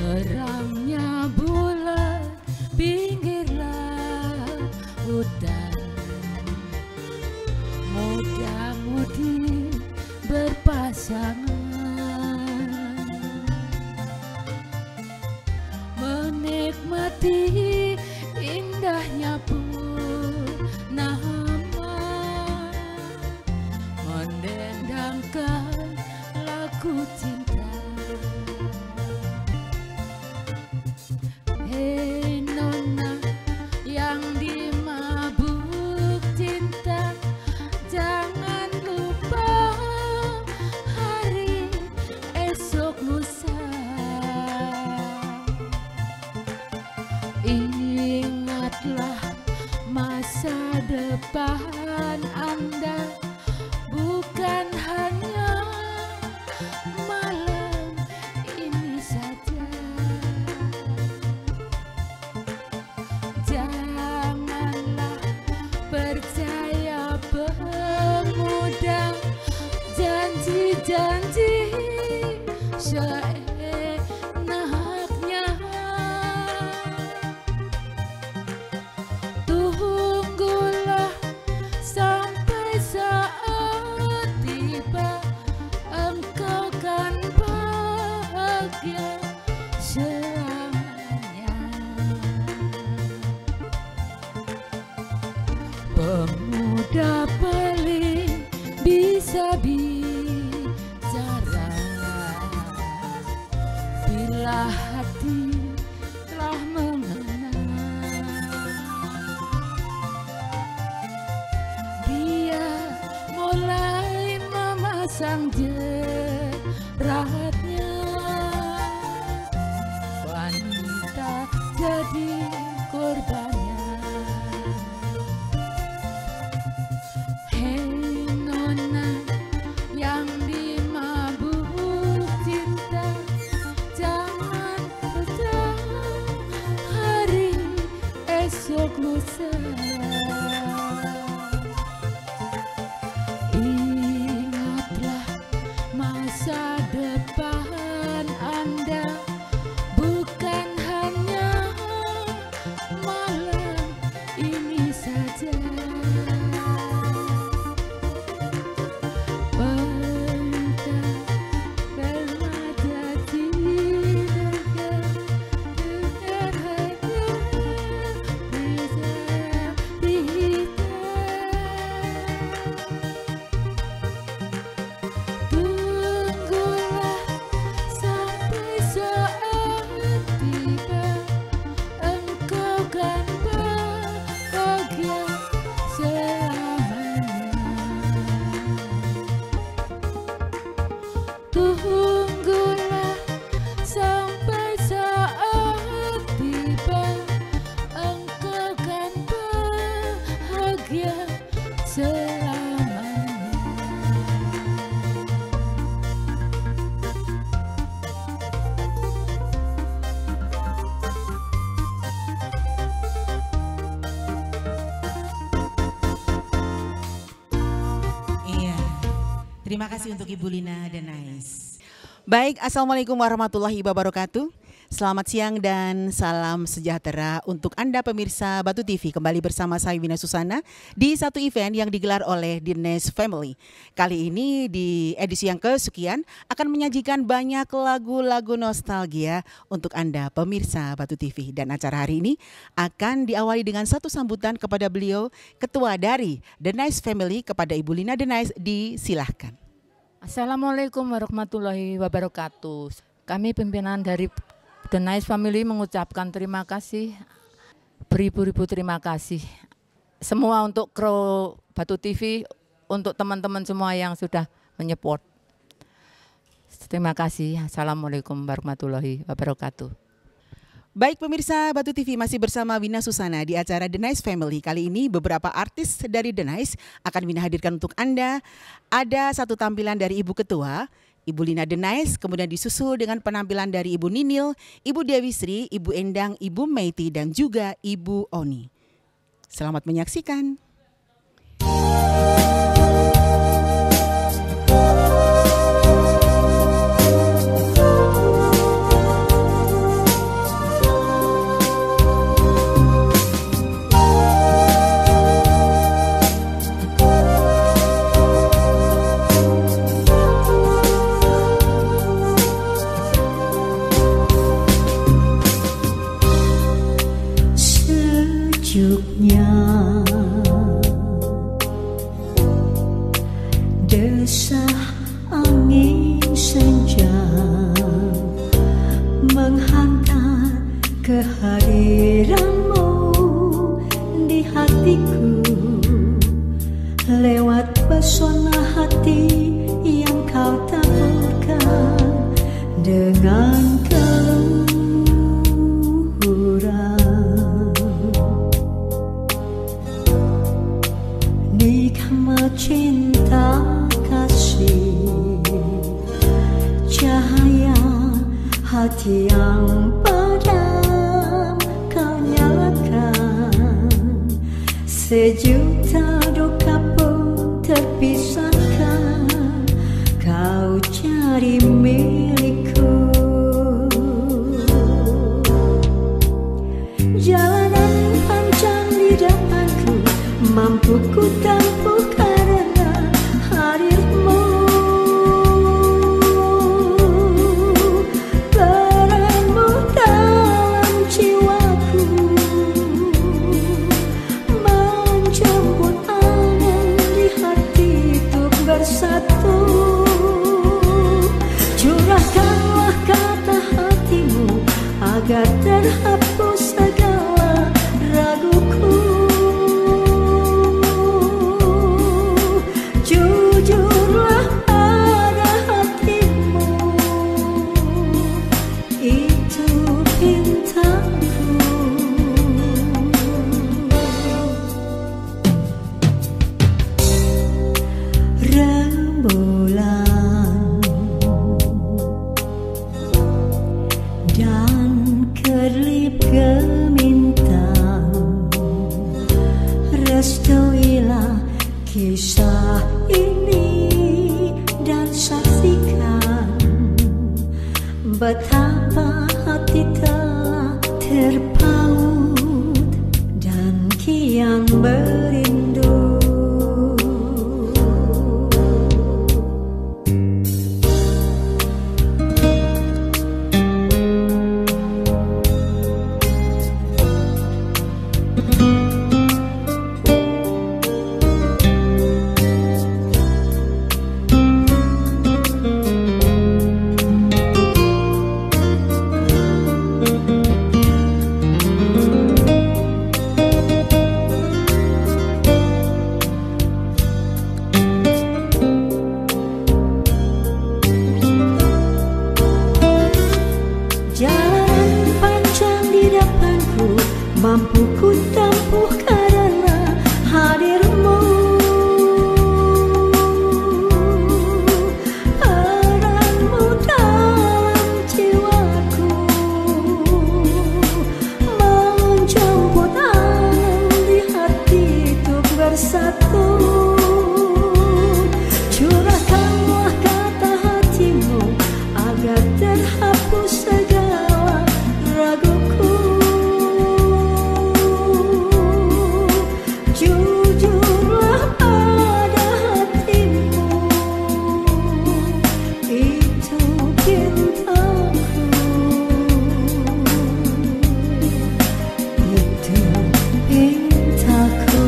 Terangnya bulan pinggir lautan, muda-mudi berpasangan, menikmati indahnya purnama, mendendangkan lagu cinta. Hei nona yang dimabuk cinta, jangan lupa hari esok lusa. Ingatlah masa depan Anda, bukan hanya malam ini saja. Janganlah percaya pemuda janji-janji seenaknya. Tunggulah sampai saat tiba, engkau kan bahagia selamanya. Pemuda paling bisa bicara bila hati telah mengenal. Dia mulai memasang jeratnya, wanita jadi korbannya. Hei nona yang dimabuk cinta, jangan lupa hari esok lusa. Ingatlah masa depan Anda, bukan hanya malam ini saja. Wanita bermata cinta, dengar hanya bisa dihitung. Tunggulah sampai saat tiba, engkau kan bahagia selamanya. Tunggulah sampai saat tiba, engkau kan bahagia selamanya. Iya, terima kasih untuk Ibu Lina The Nice. Baik, Assalamualaikum warahmatullahi wabarakatuh. Selamat siang dan salam sejahtera untuk Anda pemirsa Batu TV. Kembali bersama saya Wina Susana di satu event yang digelar oleh The Nice Family. Kali ini di edisi yang kesekian akan menyajikan banyak lagu-lagu nostalgia untuk Anda pemirsa Batu TV. Dan acara hari ini akan diawali dengan satu sambutan kepada beliau, Ketua dari The Nice Family, kepada Ibu Lina The Nice. Disilahkan. Assalamualaikum warahmatullahi wabarakatuh. Kami pimpinan dari The Nice Family mengucapkan terima kasih, beribu-ribu terima kasih. Semua untuk kru Batu TV, untuk teman-teman semua yang sudah menyupport. Terima kasih. Assalamualaikum warahmatullahi wabarakatuh. Baik pemirsa Batu TV, masih bersama Wina Susana di acara The Nice Family. Kali ini beberapa artis dari The Nice akan Wina hadirkan untuk Anda. Ada satu tampilan dari Ibu Ketua, Ibu Lina The Nice, kemudian disusul dengan penampilan dari Ibu Ninil, Ibu Dewi Sri, Ibu Endang, Ibu Meiti, dan juga Ibu Oni. Selamat menyaksikan. dengan keluhuran nikmat cinta kasih, cahaya hati yang padam kau nyalakan, sejuta duka pun terpisahkan, kau cari milikku. Jalanan panjang di depanku, mampu ku tempuh karena hadirmu. Peranmu dalam jiwaku menjemput angin di hati untuk bersatu. Curahkanlah kata hatimu agar terhapus segala raguku. Jujurlah pada hatimu, itu pintaku. Rembulan dan kerlip gemintang, restuilah kisah ini dan saksikan betapa hati telah terpaut dan kian merindu. Jalan panjang di depanku, mampu ku tempuh karena hadirmu. Peranmu dalam jiwaku menjemput angin di hati untuk bersatu. Curahkanlah kata hatimu agar terhapus segala raguku. Jujurlah pada hatimu, itu cintaku, itu cintaku.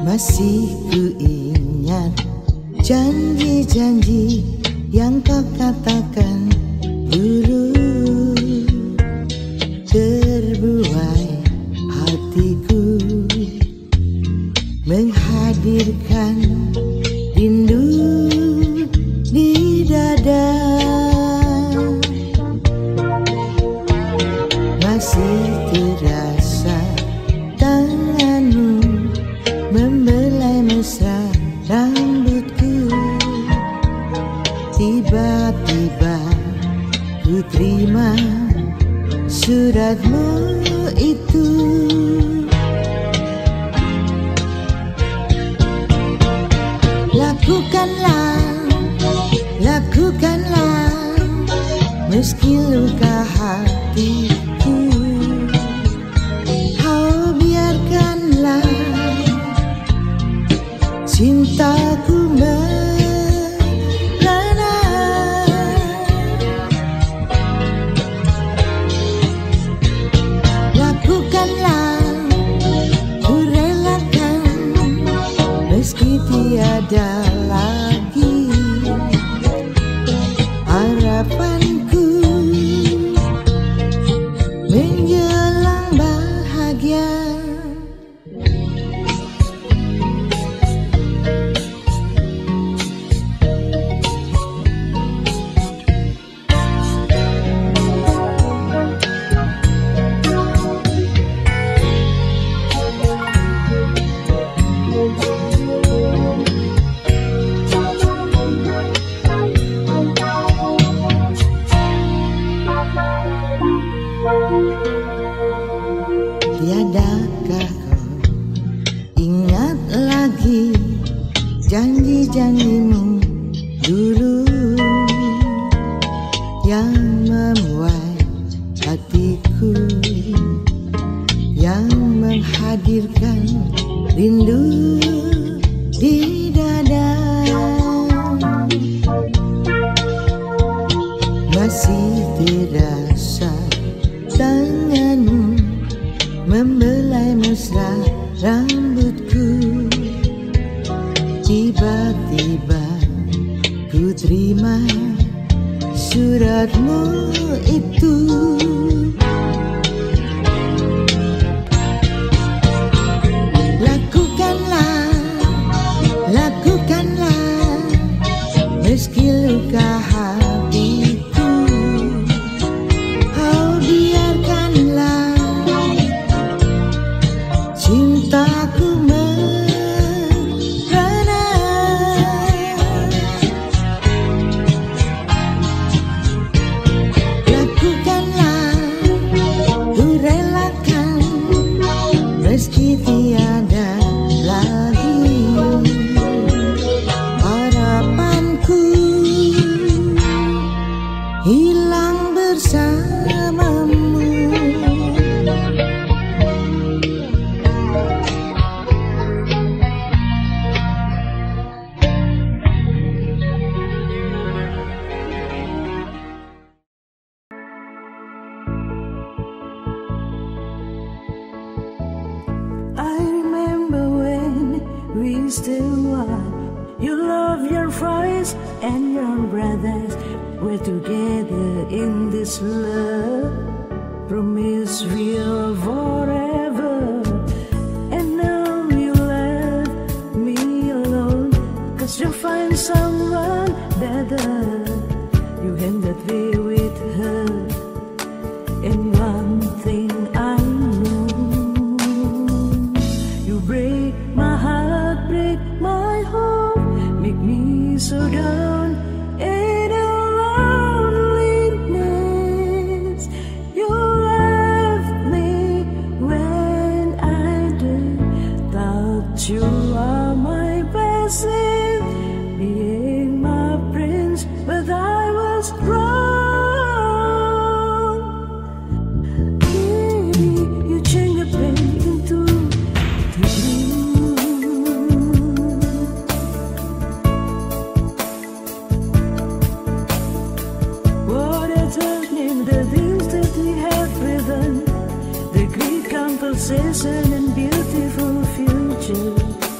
Masih kuingat janji-janji yang kau katakan dulu. Terbuai hatiku menghadirkan rindu di dada. Masih terasa tanganmu membelai mesra rambutku. Tiba-tiba ku terima suratmu itu. Lakukanlah meski luka hatiku. Kau biarkanlah cintaku merana. Lakukanlah, ku relakan meski tiada lagi harapanku menjelang bahagia. Tiadakah kau ingat lagi janji-janjimu dulu yang memuai hatiku, yang menghadirkan rindu di dada. Masih terasa tanganmu membelai mesra rambutku. Tiba-tiba ku terima suratmu itu. Lakukanlah meski luka hatiku. Kau biarkanlah cintaku merana. Lakukanlah, ku relakan meski tiada lagi harapanku hilang bersamamu. I remember when we still were. You love your friends and your brothers. We're together in this love. Promise we'll forever. And now you left me alone, 'cause you find someone better. You ended me with her. And one thing I know, you break my heart, break my hope, make me so down in a loneliness. You left me when I did, thought you are my blessing, being my prince, but I was wrong. You change the pain into the blue. What a turning, the things that we have written, the great conversation and beautiful future.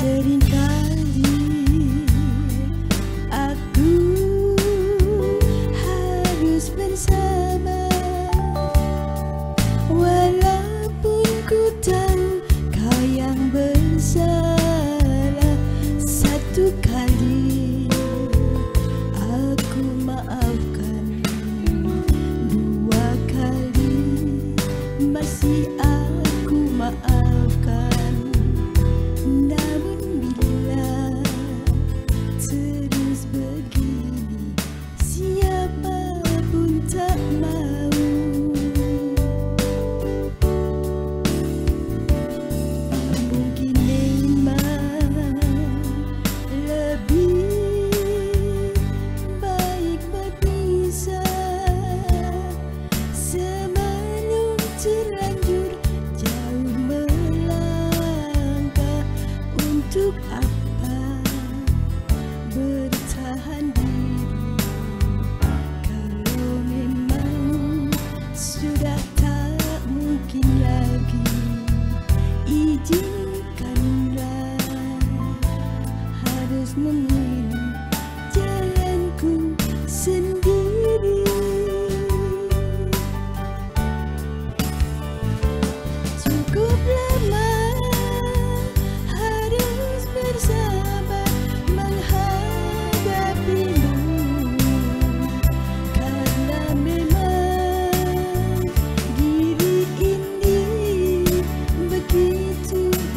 Seringkali aku harus bersama, walaupun ku tahu kau yang bersalah. Satu kali aku maafkan, dua kali masih aku maafkan. Namun bila terus begini, siapapun tak mau. Mungkin memang lebih baik berpisah sebelum terlanjur jauh melangkah. Untuk apa bertahan diri kalau memang sudah tak mungkin lagi? Izinkanlah harus memilih jalanku sendiri. Cukup lama harus bersama menghadapimu, karena memang diri ini begitu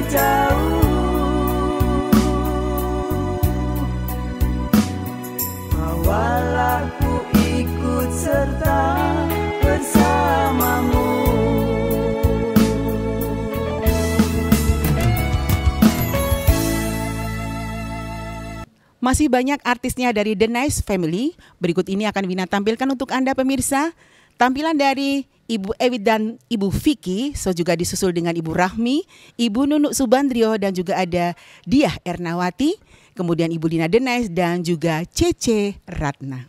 jauh, bawalah ku ikut serta bersamamu. Masih banyak artisnya dari The Nice Family. Berikut ini akan Wina tampilkan untuk Anda pemirsa. Tampilan dari Ibu Ewi dan Ibu Vicky, so juga disusul dengan Ibu Rahmi, Ibu Nunuk Subandrio, dan juga ada Diah Ernawati, kemudian Ibu Lina The Nice, dan juga Cece Ratna.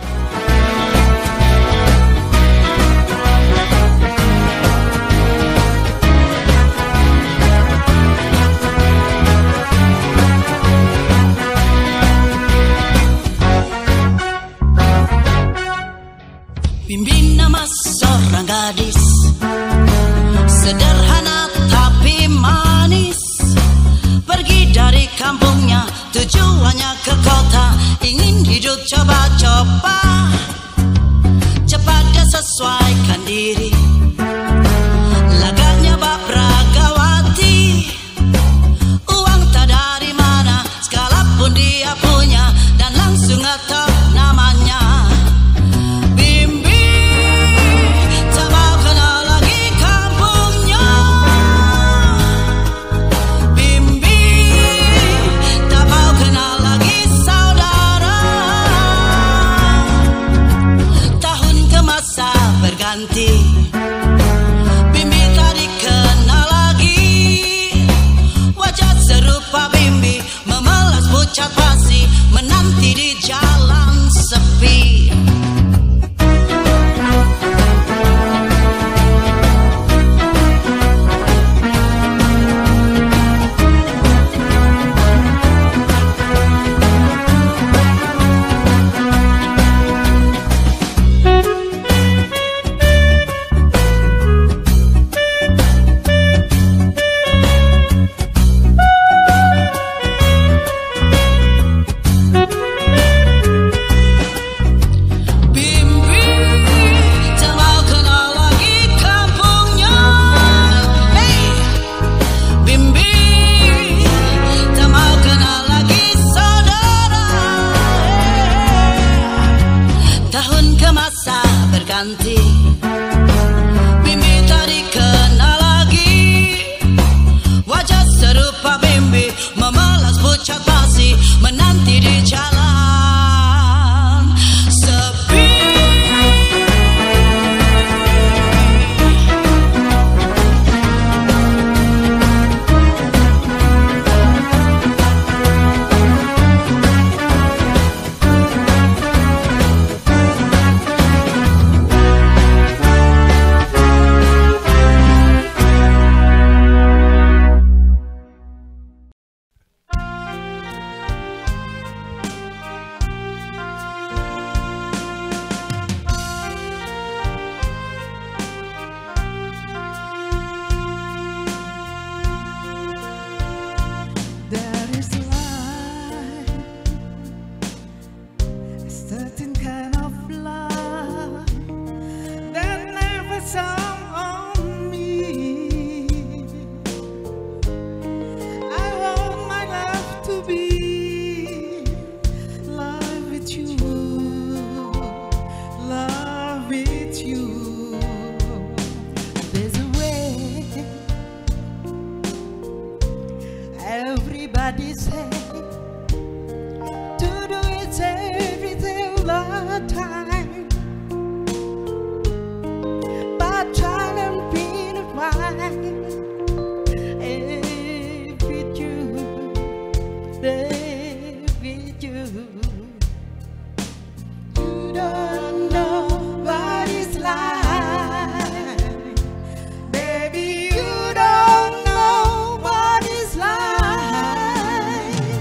Bimbing nama seorang gadis, sederhana tapi manis. Pergi dari kampungnya, tujuannya ke kota, ingin hidup coba-coba. Cepat dia sesuaikan diri, lagaknya bak Bragawati. Uang tak dari mana, sekalipun dia punya, dan langsung ngetop namanya. Bimbi tak dikenal lagi, wajah serupa Bimbi memelas pucat pasi, menanti di jalan sepi. Bimbi tak dikenal lagi, wajah serupa Bimbi memelas pucat pasi, menanti di jalan sepi. Everybody say to do it everything all the time, but try and be the right. With you, with you, you don't know what it's like, baby. You don't know what it's like.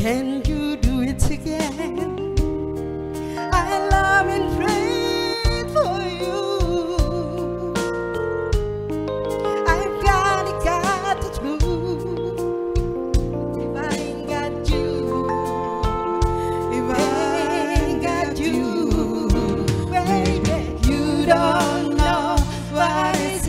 Can you do it again? I love and pray for you. I've got the truth. If I ain't got you, if I ain't got you, baby, you don't know what it's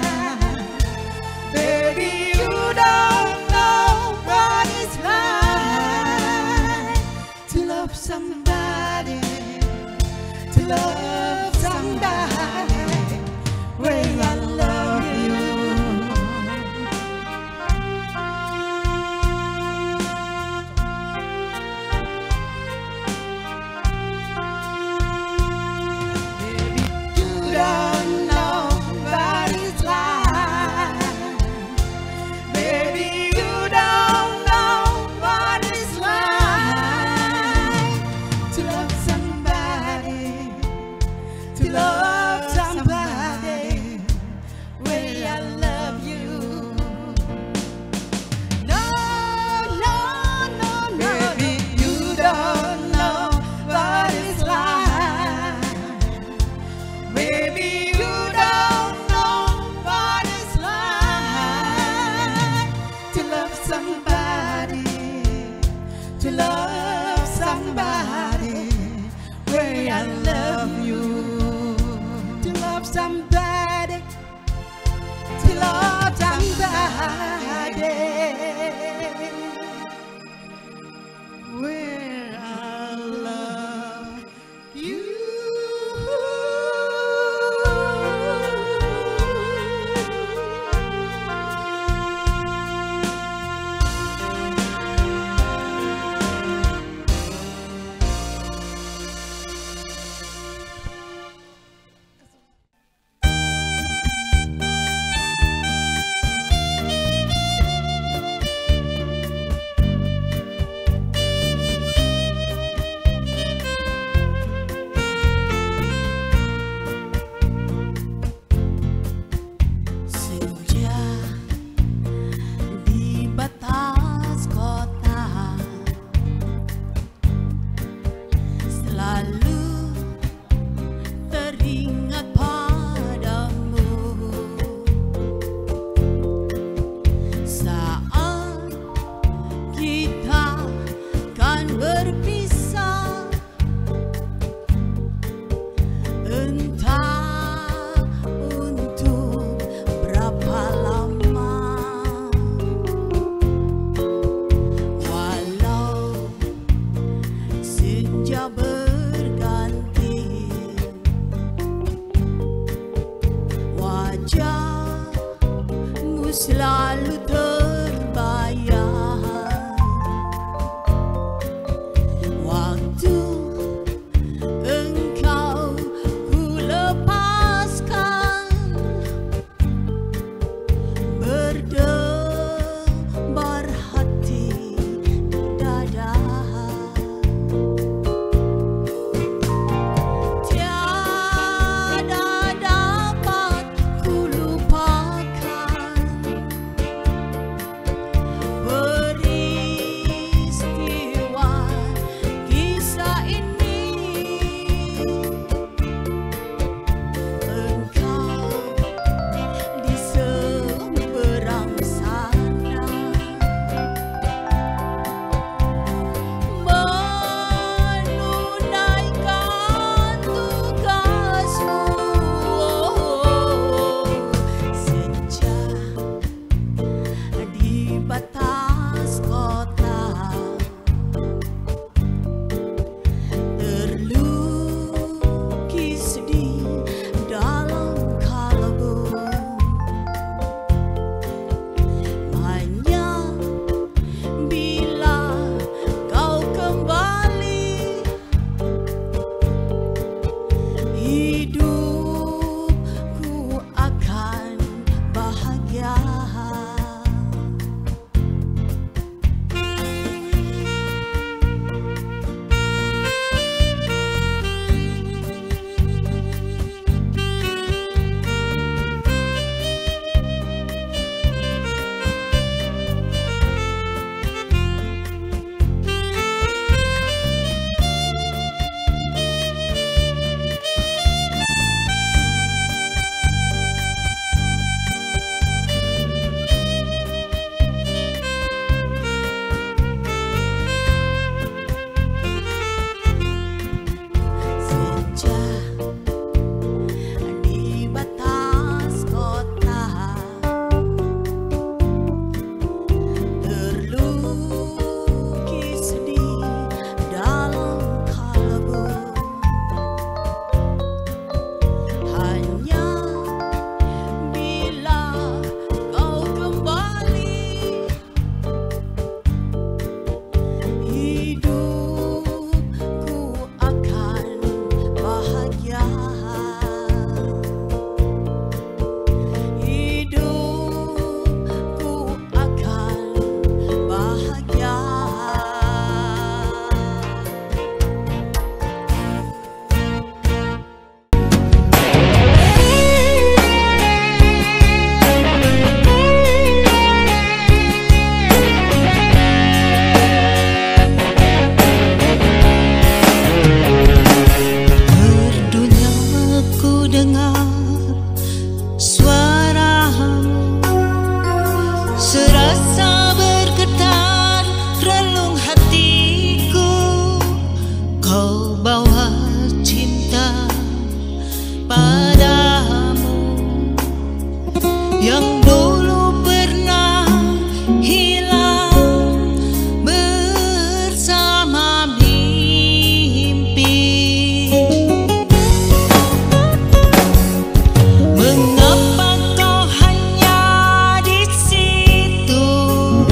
like. Baby, you don't know what it's like. rasa bergetar relung hatiku, kau bawa cinta padamu yang dulu pernah hilang bersama mimpi. Mengapa kau hanya di situ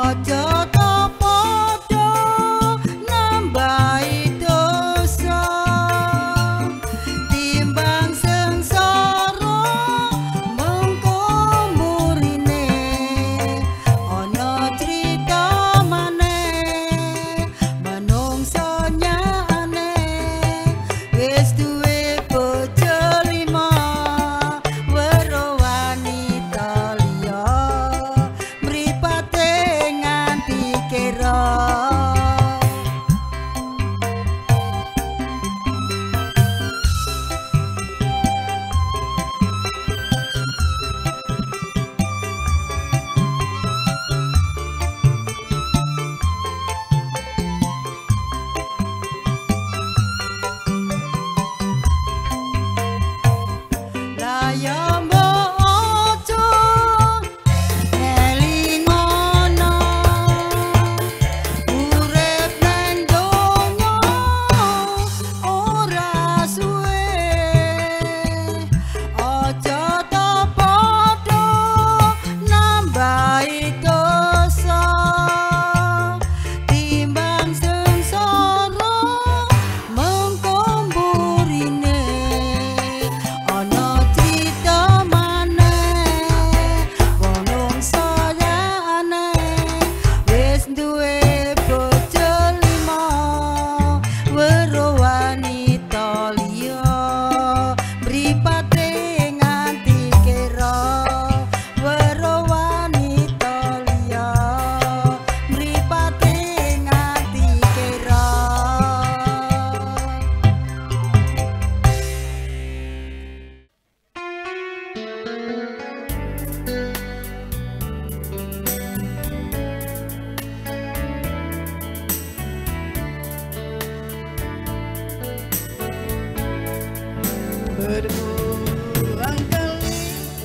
Berulang kali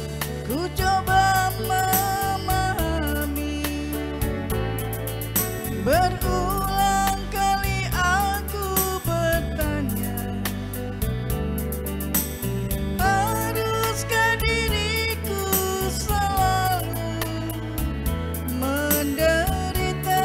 ku coba memahami, berulang kali aku bertanya, haruskah diriku selalu menderita?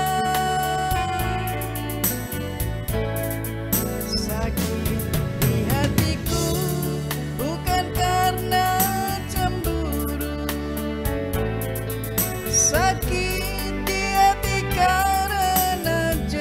Sakit di hatiku bukan karena cemburu, sakit di hati karena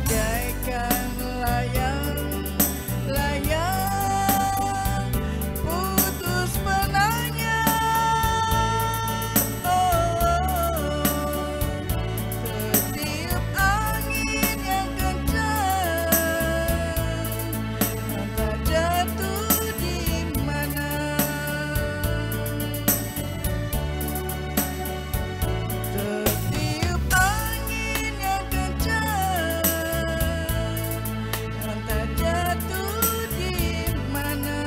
bagaikan layang-layang putus penanya. Setiup angin yang kencang, entah jatuh di mana. Setiup angin yang kencang, entah jatuh di mana.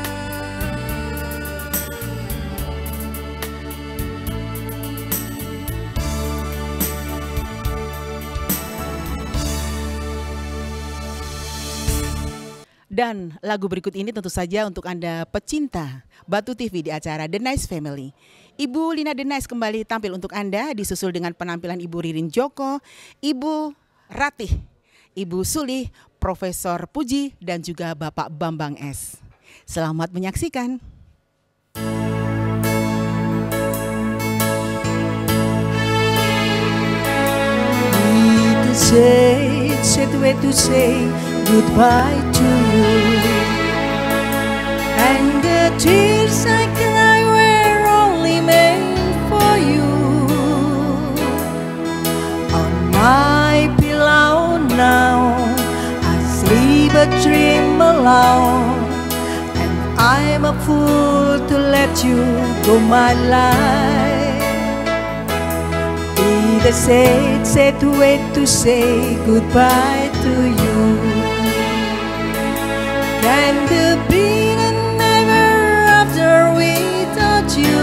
Dan lagu berikut ini tentu saja untuk Anda pecinta Batu TV di acara The Nice Family. Ibu Lina The Nice kembali tampil untuk Anda, disusul dengan penampilan Ibu Ririn Joko, Ibu Ratih, Ibu Sulih, Profesor Puji, dan juga Bapak Bambang S. Selamat menyaksikan. It's a way to say goodbye to you. And the tears I cry were only made for you. On my pillow now I sleep a dream alone, and I'm a fool to let you go my life. It's a way to say goodbye to you. Can there be never after without you?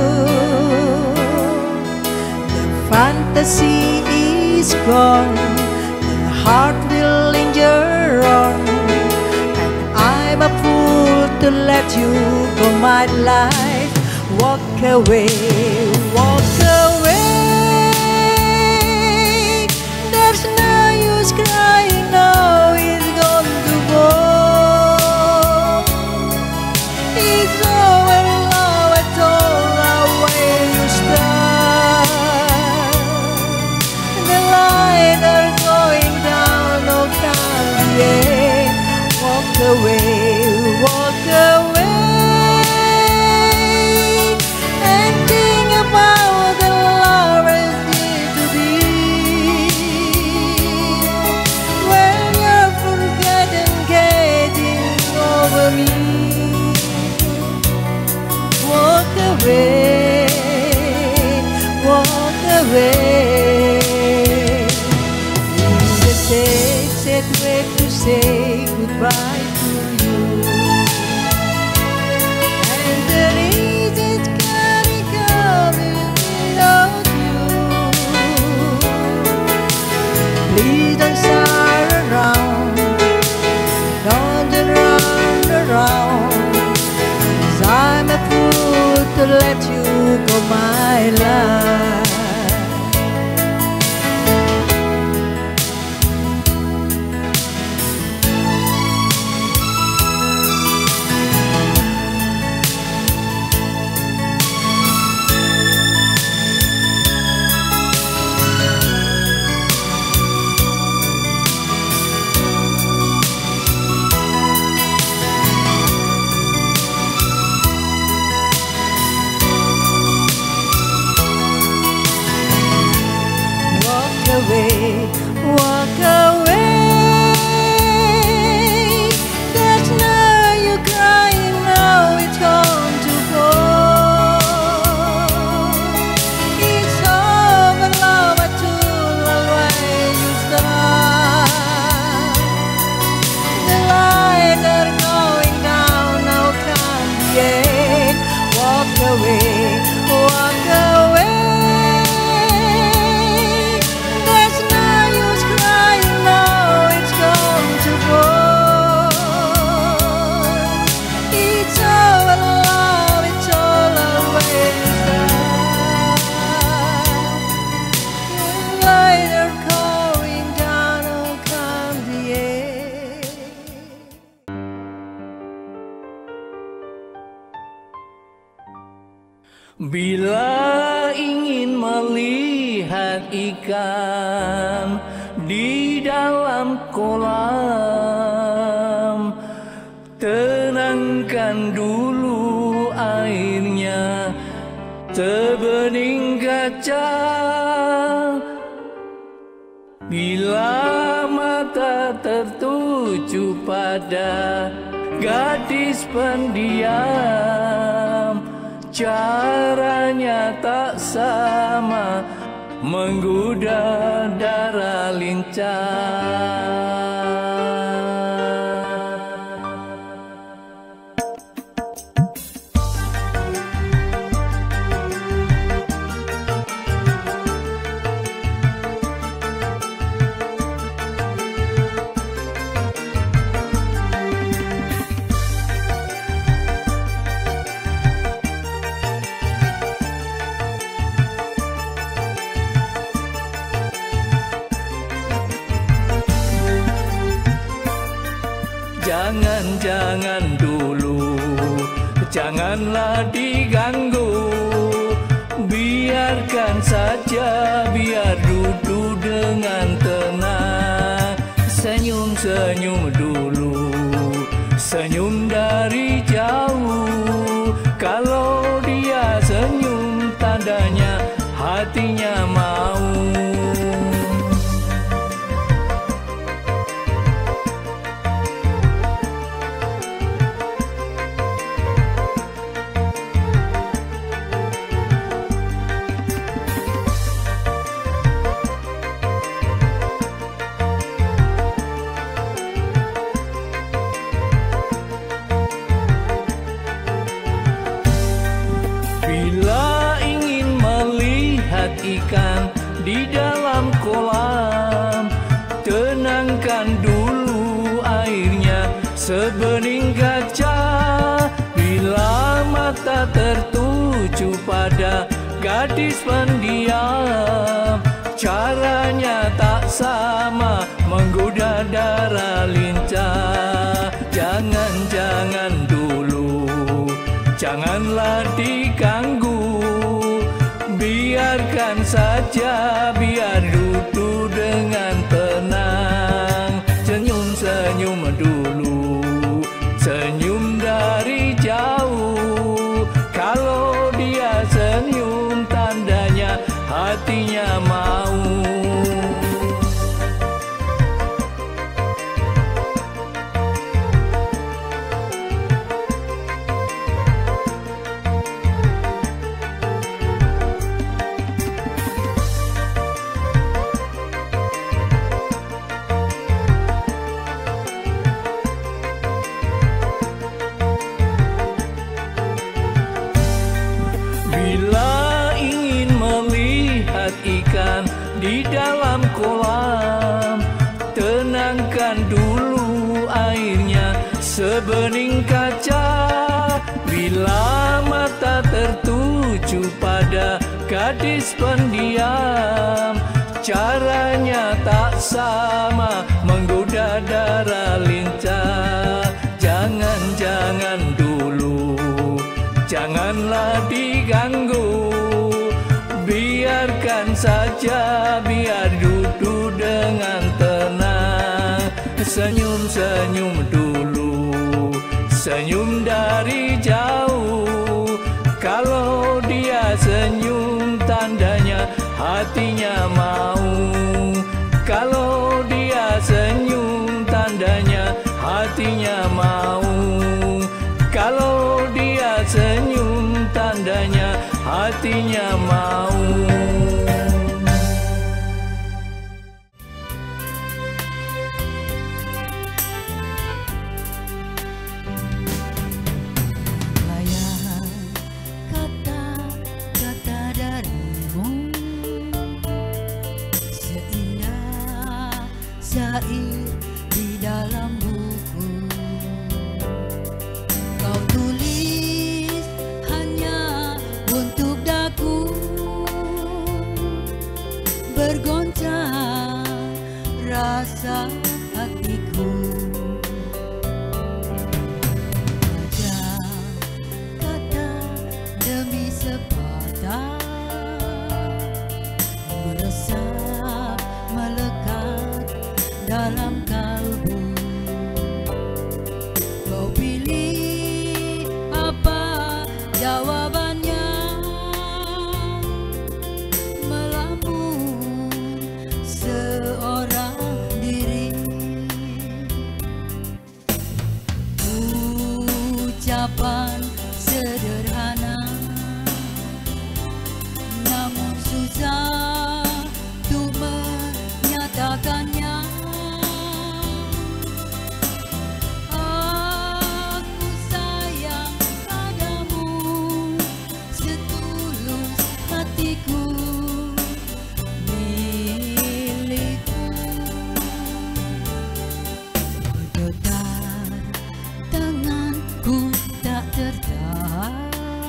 The fantasy is gone, the heart will linger on, and I'm a fool to let you go my life. Walk away, walk away. There's no use crying now, it's gone to go. It's over now, it's all away you start. The lights are going down, no can't walk away, walk away. And think about the lovers need to be. When you're forgotten, getting over me. Walk away, walk away. It's a sad way to say goodbye to you. And the reasons can't come without you. Please don't start around, don't run around, 'cause I'm a fool to let you go my life. Walk away. There's no you crying now, it's gone to go. It's over, love, I told always you start. The lights are going down, now can't be it. Walk away, walk away. There's no use crying di dalam kolam. Tenangkan dulu airnya, sebening kaca. Bila mata tertuju pada gadis pendiam, caranya tak sama, menggoda darah lincah. Jangan dulu, janganlah diganggu. Biarkan saja, biar duduk dengan tenang. Senyum-senyum dulu, senyum dari jauh. Kalau dia senyum, tandanya hatinya mau. Ikan di dalam kolam, tenangkan dulu airnya, sebening kaca. Bila mata tertuju pada gadis pendiam, caranya tak sama, menggoda darah lincah. Jangan dulu, janganlah diganggu. Biarkan saja, biar duduk dengan tenang. Senyum-senyum dulu, senyum dari jauh. Kalau dia senyum, tandanya hatinya mau. Bila ingin melihat ikan di dalam kolam, tenangkan dulu airnya, sebening kaca. Bila mata tertuju pada gadis pendiam, caranya tak sama, menggoda darah lincah. Jangan dulu, janganlah diganggu. Biarkan saja, biar duduk dengan tenang. Senyum-senyum dulu, senyum dari jauh. Kalau dia senyum, tandanya hatinya mau. Kalau dia senyum, tandanya hatinya mau. Kalau dia senyum, tandanya hatinya mau. Layan kata-kata darimu, seindah syair di dalam buku. Kau tulis hanya untuk daku, bergoncang rasa hatiku. Tajam kata demi sepatah, meresap melekat dalam kalbu. Kau pilih apa jawabannya? Melamun seorang diri. Ucapan sederhana namun susah untuk menyatakannya. Aku sayang padamu setulus hatiku, milikku. Bergetar tanganku tak tertahan,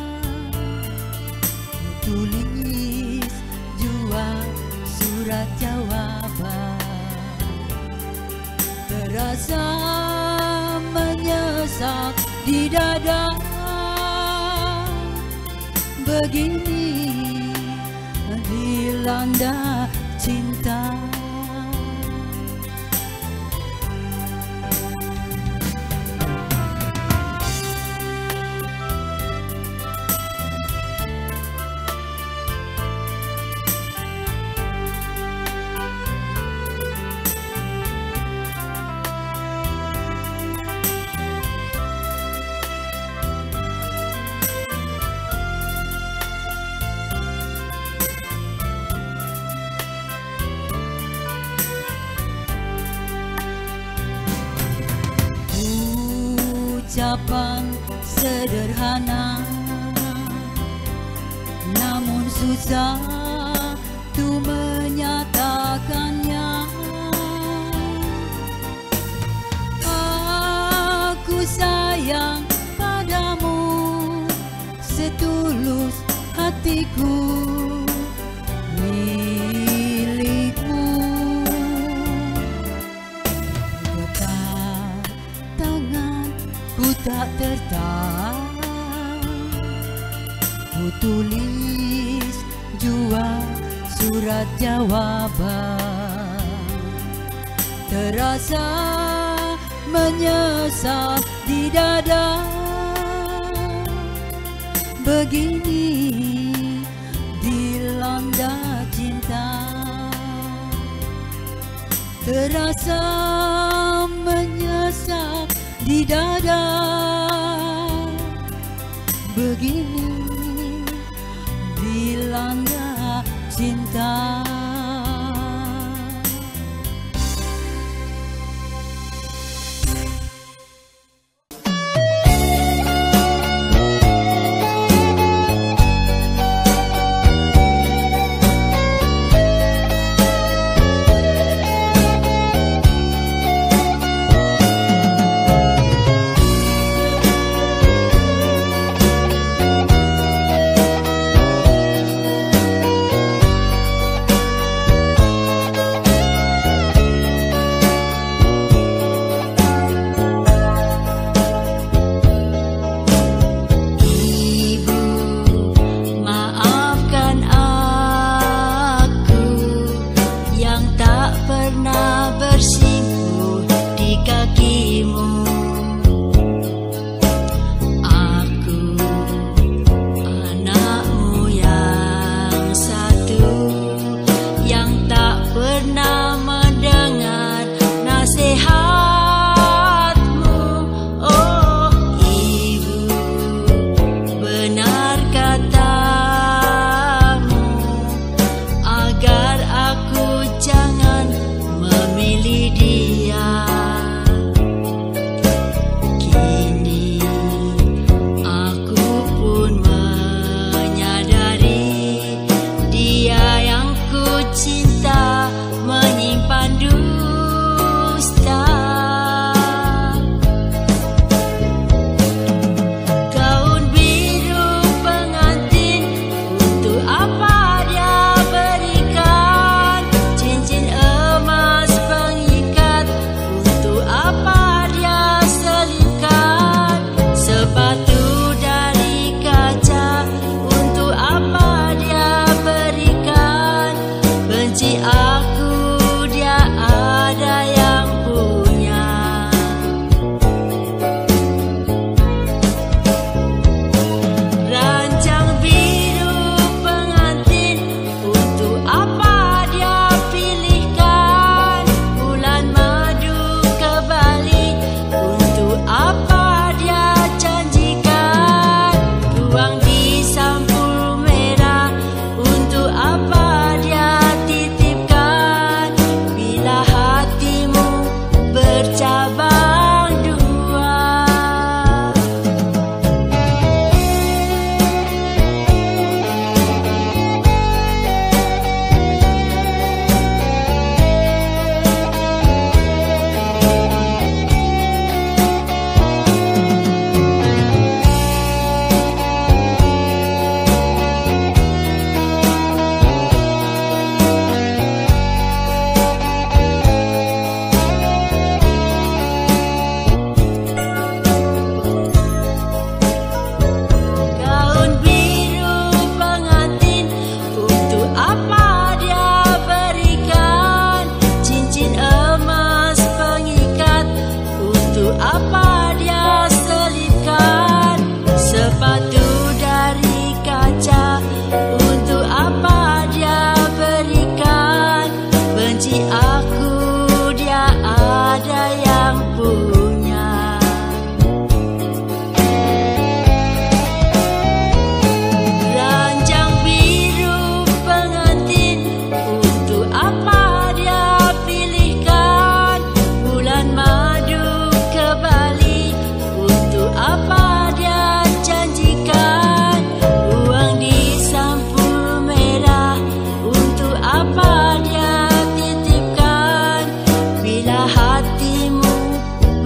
tulis jua surat jawaban. Terasa menyesal di dada. Begini dilanda cinta. Ucapan sederhana namun susah untuk menyatakannya. Aku sayang padamu setulus hatiku, milikmu. Getar tanganku tak tertahan, ku tulis jua surat jawaban. Terasa menyesal di dada. Begini dilanda cinta. Terasa menyesal di dada. Begini dilanda cinta. Apa dia berikan cincin emas pengikat mampunya. Ranjang biru pengantin, untuk apa dia pilihkan? Bulan madu ke Bali, untuk apa dia janjikan? Uang di sampul merah, untuk apa dia titipkan? Bila hatimu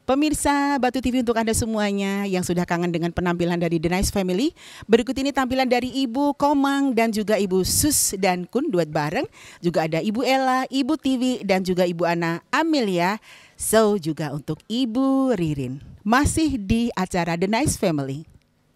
Pemirsa Batu TV, untuk Anda semuanya yang sudah kangen dengan penampilan dari The Nice Family, berikut ini tampilan dari Ibu Komang dan juga Ibu Sus dan Kun duet bareng. Juga ada Ibu Ella, Ibu Tiwi dan juga Ibu Ana Amelia. So juga untuk Ibu Ririn. Masih di acara The Nice Family.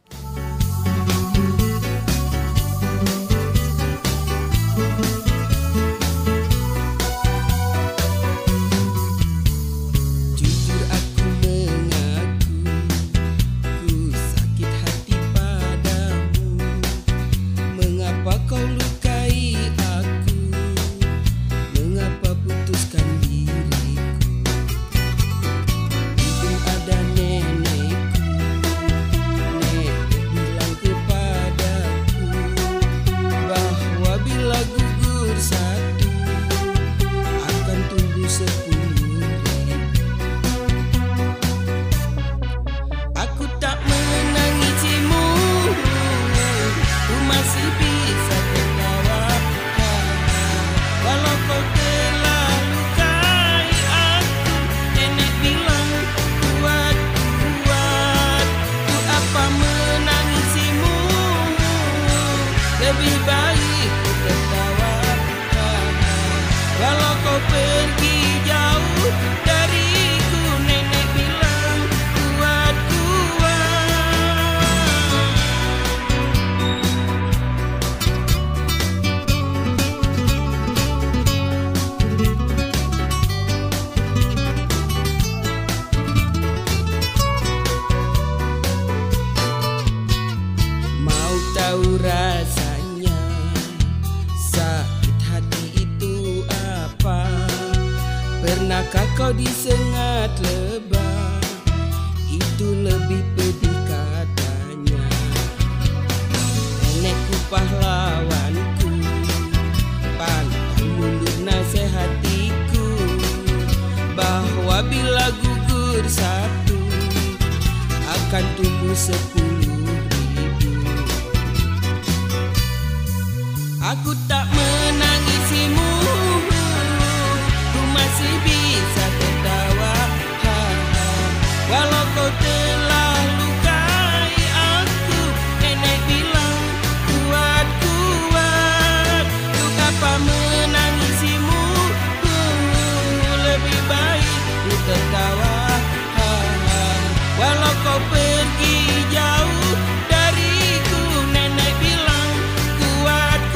Lebih baik ku tertawa, walau kau pergi jauh dariku. Nenek bilang kuat-kuat. Mau tahu rasanya sakit hati itu apa? Pernahkah kau disengat lebah? Itu lebih pedih katanya. Nenekku pahlawanku, pantang mundur nasihatiku, bahwa bila gugur satu akan tumbuh 10.000. Aku tak menangisimu, ku masih bisa tertawa, walau kau telah lukai aku. Nenek bilang kuat-kuat, untuk apa menangisimu? Lebih baik ku tertawa, walau kau pergi jauh dariku. Nenek bilang kuat-kuat.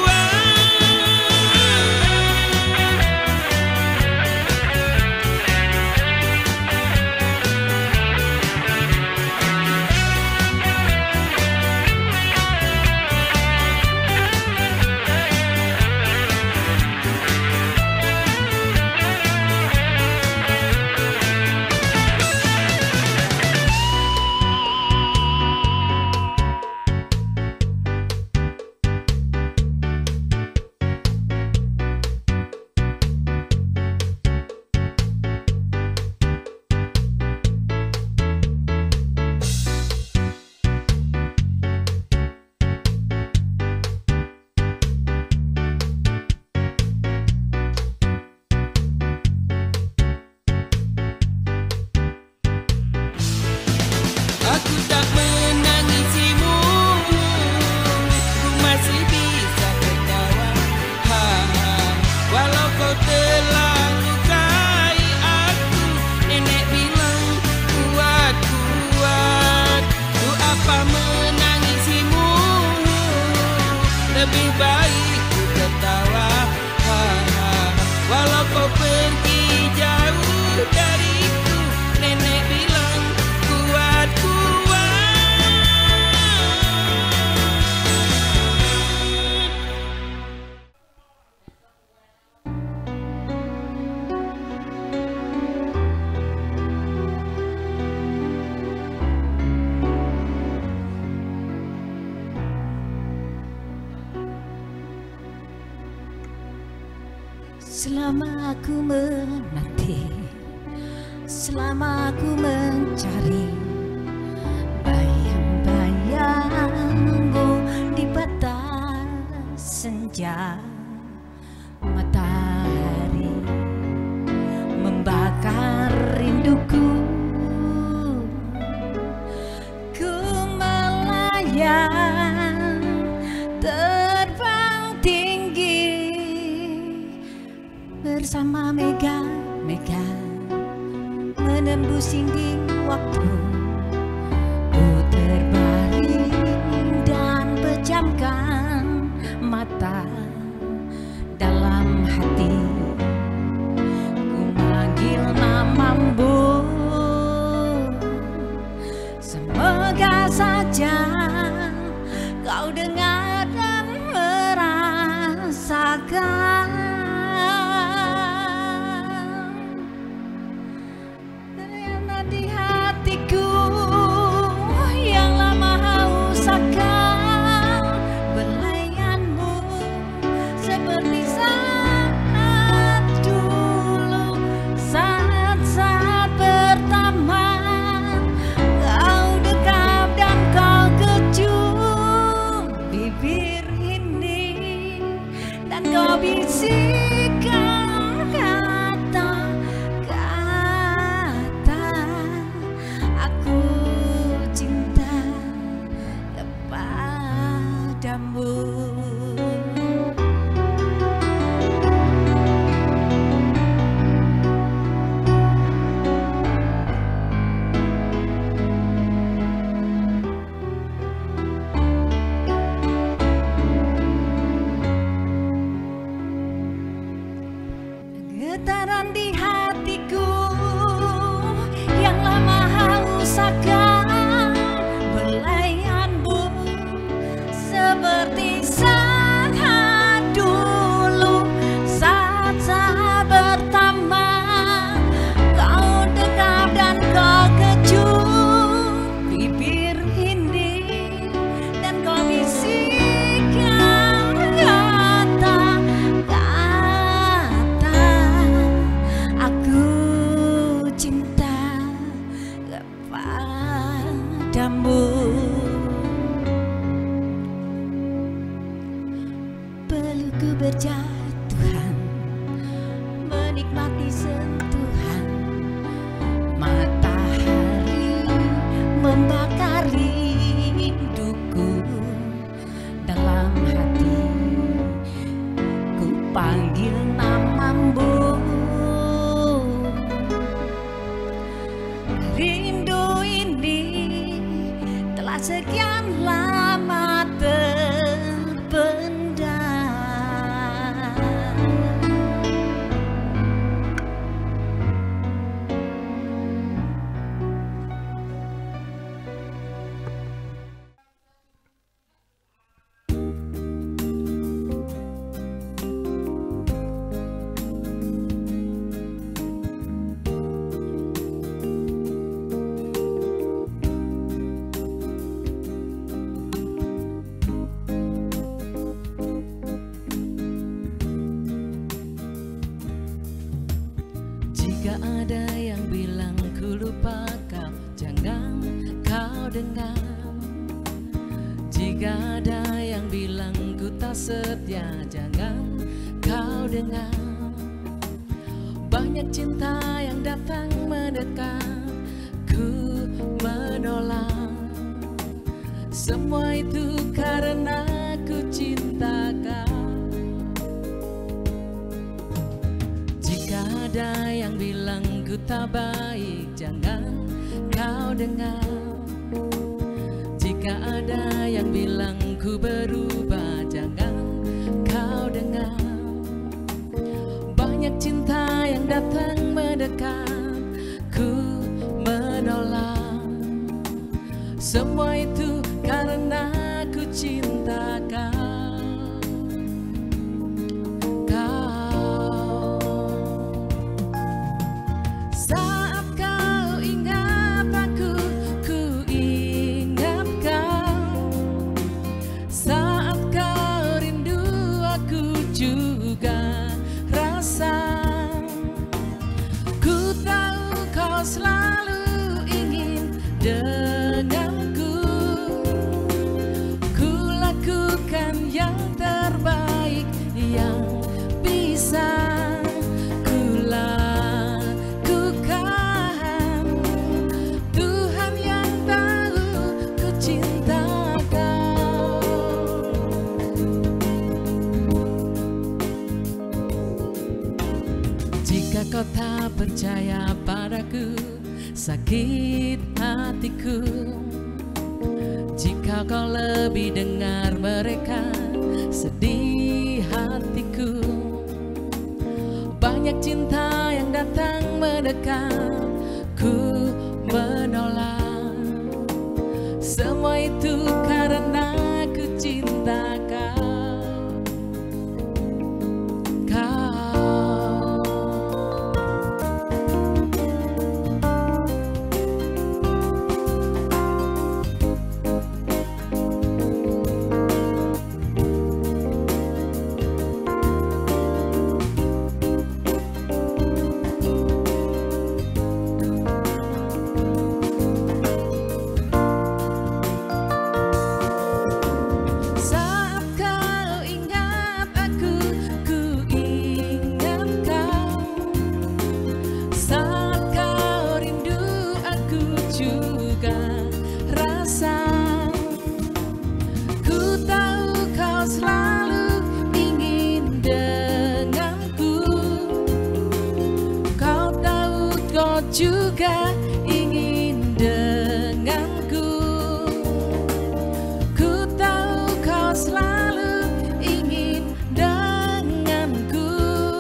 Aku tak menangisimu, ku masih bisa tertawa, walau kau telah lukai aku. Nenek bilang kuat-kuat, ku apa menangisimu? Lebih baik ku tertawa, walau kau pergi jauh dariku. Nenek bilang kuat-kuat. Selama aku menanti, selama aku mencari bayang-bayangmu di batas senja, matahari membakar rinduku bersama mega-mega menembus dinding waktu. Ku terbaring dan pejamkan mata. Dalam hati ku manggil namamu. Semoga saja kau dengar dan merasakan. Ternyata di hatiku yang lama haus akan belayanmu, seperti saat dulu, saat pertama kau dekap dan kau kecium bibir ini, dan kau bisikkan kata-kata aku cinta kepadamu. Getaran di hatiku yang lama haus akan belayanmu, seperti saat dulu, saat pertama kau dekap dan kau kecium bibir ini, dan kau bisikkan kata-kata aku cinta kepadamu. Pelukku berjatuhan, menikmati sentuhan matahari membakar rinduku. Dalam hati ku panggil namamu. Rindu ini telah sekian lama terpendam. Jika ada yang bilang ku lupa kau, jangan kau dengar. Jika ada yang bilang ku tak setia, jangan kau dengar. Banyak cinta yang datang mendekat, ku menolak. Semua itu karena ku cinta kau. Jika ada yang bilang ku tak baik, jangan kau dengar. Jika ada yang bilang ku berubah, jangan kau dengar. Banyak cinta yang datang mendekat, ku menolak. Semua itu karena ku cinta kau. Saat kau ingat aku, ku ingat kau. Saat kau rindu, aku juga rasa. Ku tahu kau selalu ingin denganku. Ku lakukan Jika kau tak percaya padaku, sakit hatiku. Jika kau lebih dengar mereka, sedih hatiku. Banyak cinta yang datang mendekat, ku menolak. Semua itu karena ku cinta kau. Juga ingin denganku. Ku tahu kau selalu ingin denganku.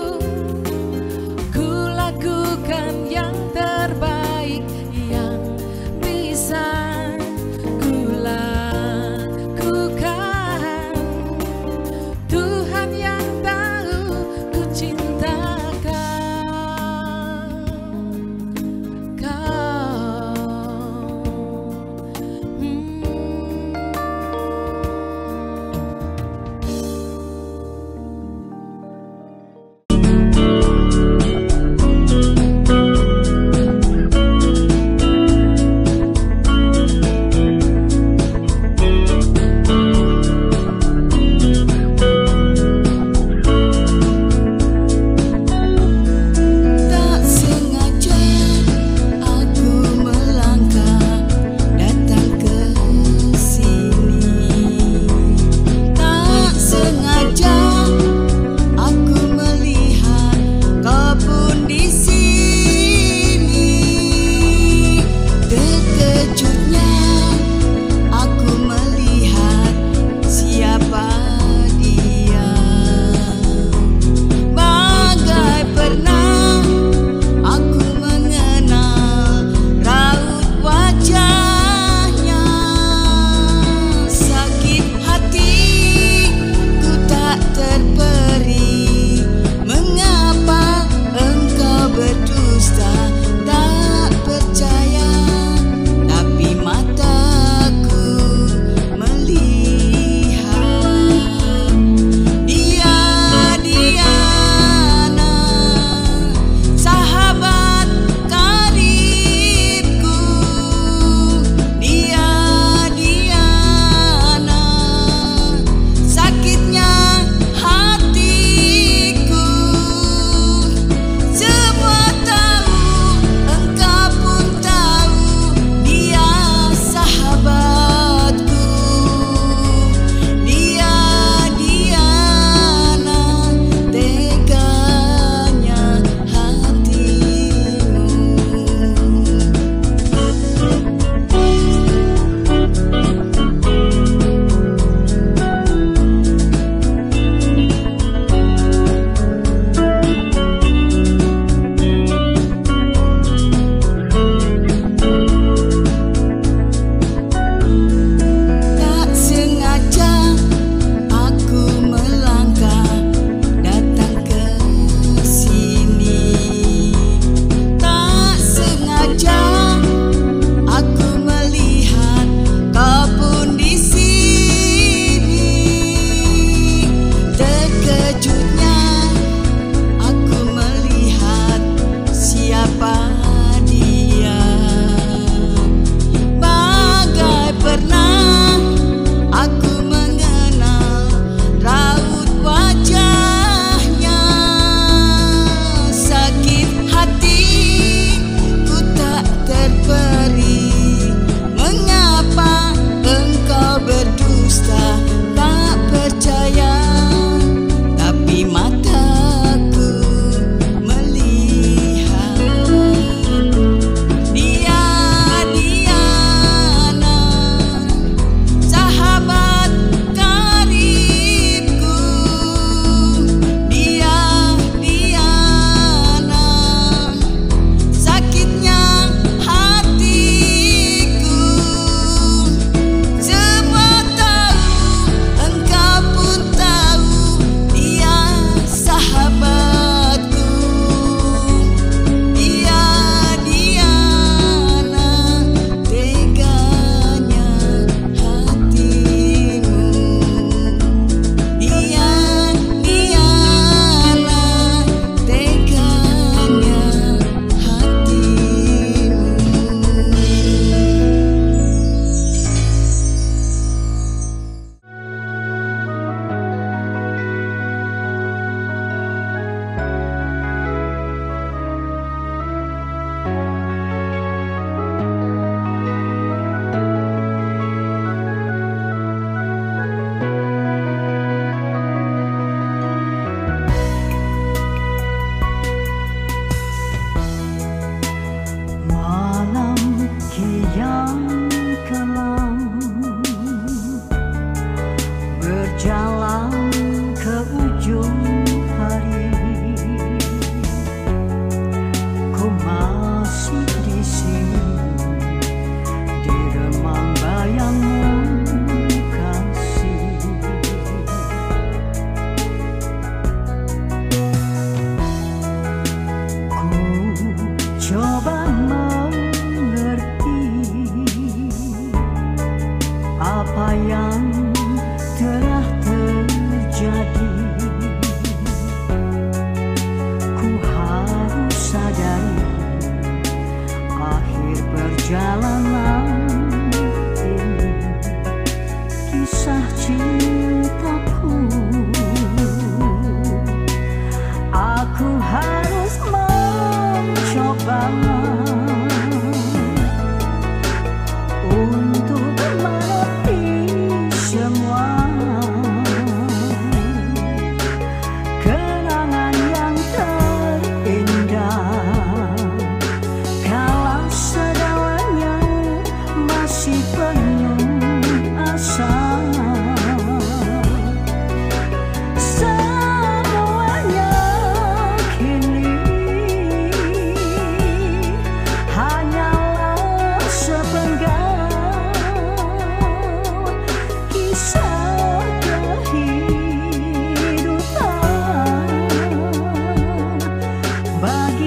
Ku lakukan yang terbaik yang bisa ku lakukan. Tuhan yang tahu ku cintakan kau.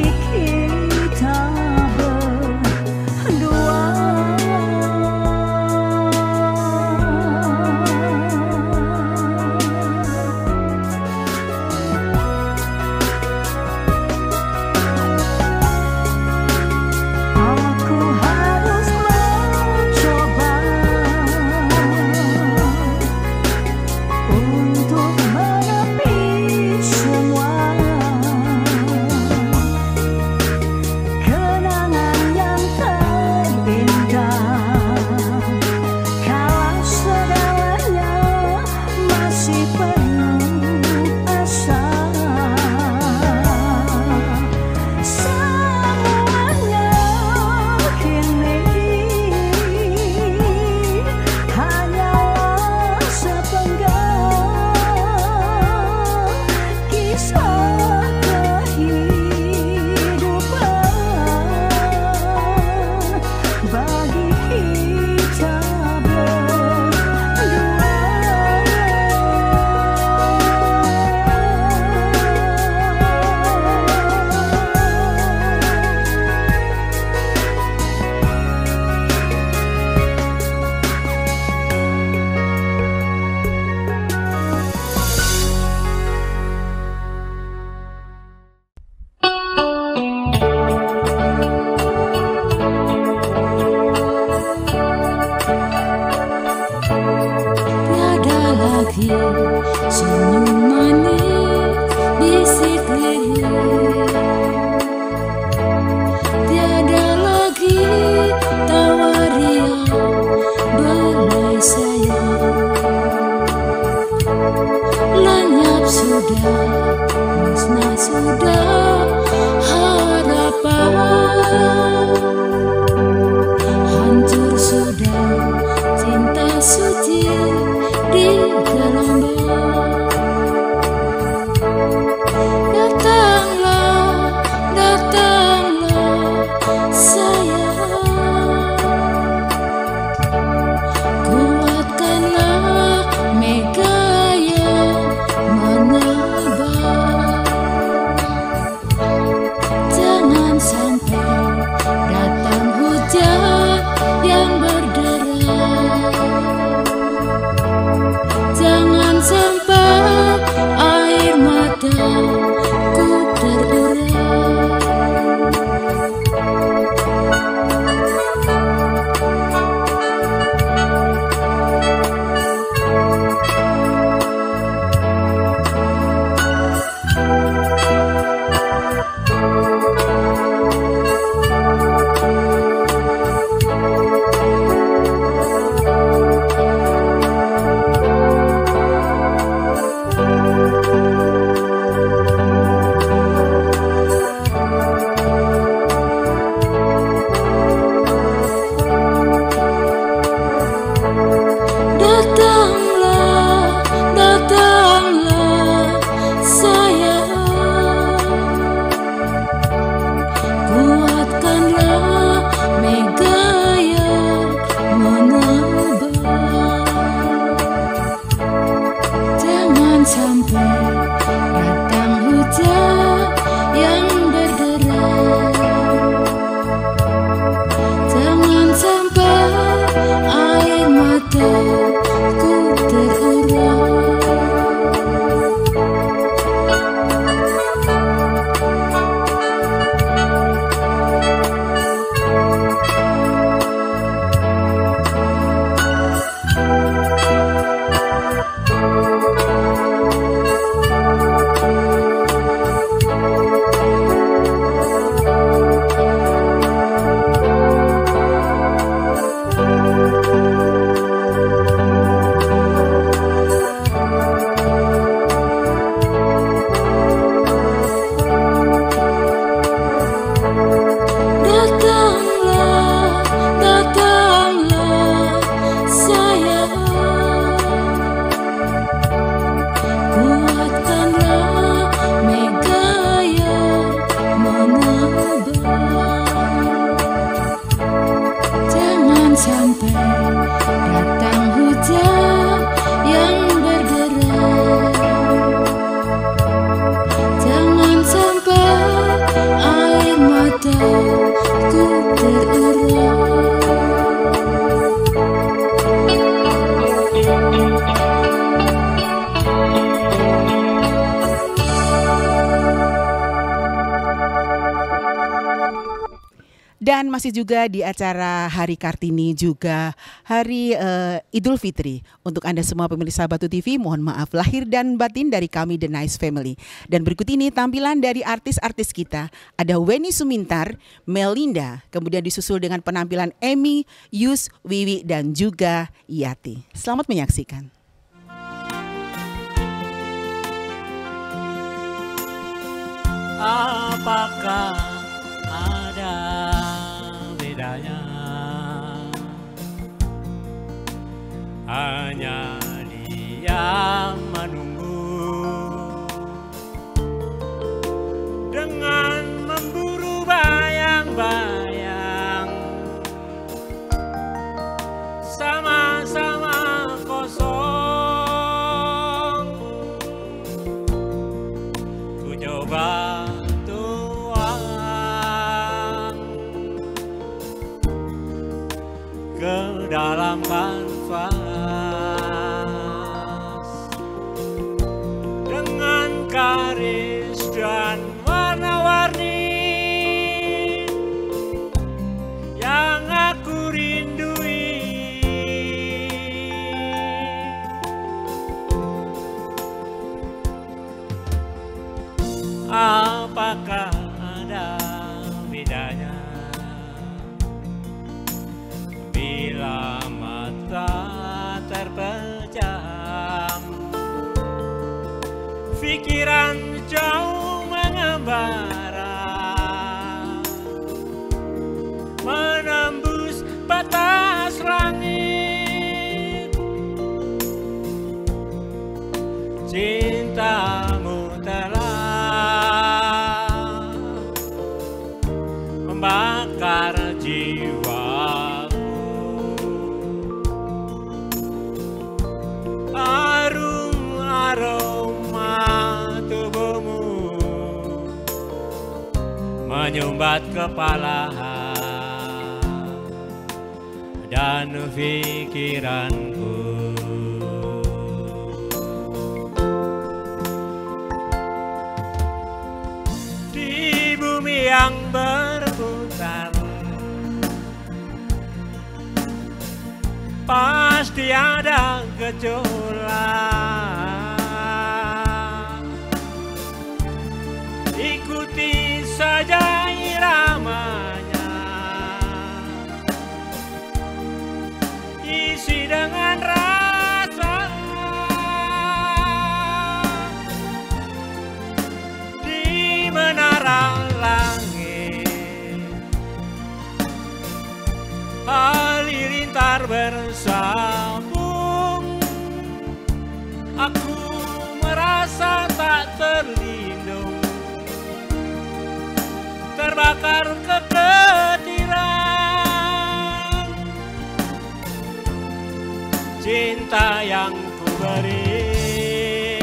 kita berdua. Aku harus mencoba untuk menepi semua kenangan yang terindah, kalau segalanya masih penuh asa. Semuanya kini hanyalah sepenggal kisah kehidupan bagi kita tiada lagi senyum manis bisik lirik, tiada lagi tawa riang belai sayang. Lenyap sudah, musnah sudah harapan, hancur sudah cinta suci di gelombang. Datanglah, datanglah sayang, kuatkanlah mega yang menebak. Jangan sampai datang hujan yang berderai, jangan sampai air mataku terurai. Datanglah, datanglah sayang, kuatkanlah mega yang menebak. Jangan sampai datang hujan yang berderai, jangan sampai air mataku terurai. Dan masih juga di acara Hari Kartini, juga Hari Idul Fitri. Untuk Anda semua pemirsa Batu TV, mohon maaf lahir dan batin dari kami The Nice Family. Dan berikut ini tampilan dari artis-artis kita. Ada Weni Sumintar, Melinda, kemudian disusul dengan penampilan Emmy, Yus, Wiwi, dan juga Yati. Selamat menyaksikan. Apakah ada bedanya? Hanya dia menunggu dengan memburu bayang-bayang, sama-sama kosong. Ku coba ke dalam kanvas dengan garis dan warna-warni yang aku rindui. Apakah ada bedanya bila mata terpejam, pikiran jauh mengembara, menembus batas langit. Cintamu telah membakar jiwa, aroma tubuhmu menyumbat kepala dan pikiranku. Di bumi yang berputar pasti ada gejolak. Ikuti saja iramanya, isi dengan rasa. Di menara langit halilintar bersambung, aku merasa tak terlindung, terbakar kekhawatiran. Cinta yang ku beri